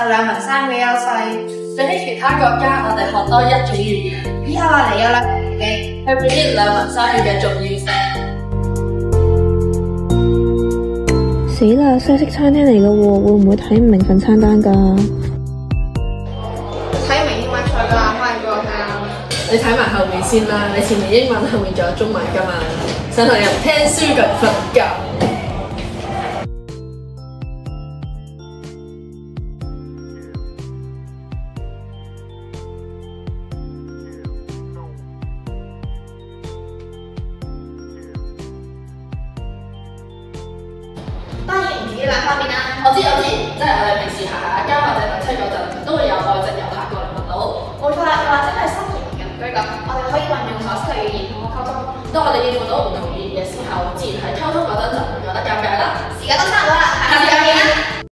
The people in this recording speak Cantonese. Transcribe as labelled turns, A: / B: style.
A: 有兩文三嘅優勢。
B: 比起其他國家，我哋學多一種語言。
A: 以後嚟有兩嘅，
B: 去表現兩文三語嘅重要性。
C: 死啦！西式餐廳嚟嘅喎，會唔會睇唔明份餐單㗎？
A: 睇明英文菜㗎，翻嚟俾我睇下。
B: 你睇埋後面先啦，你前面英文，後面仲有中文㗎嘛。上堂又唔聽書咁瞓覺。
A: 當然唔止呢兩方面啦。
B: 我知，即係我哋平時行下街或者等車嗰陣，都會有外籍遊客過嚟問到。
A: 冇錯啦，又或者係新移民嘅鄰居咁，我哋可以運用所識嘅語言同我溝通。
B: 當我哋應付到唔同語言嘅時候，自然喺溝通嗰陣就會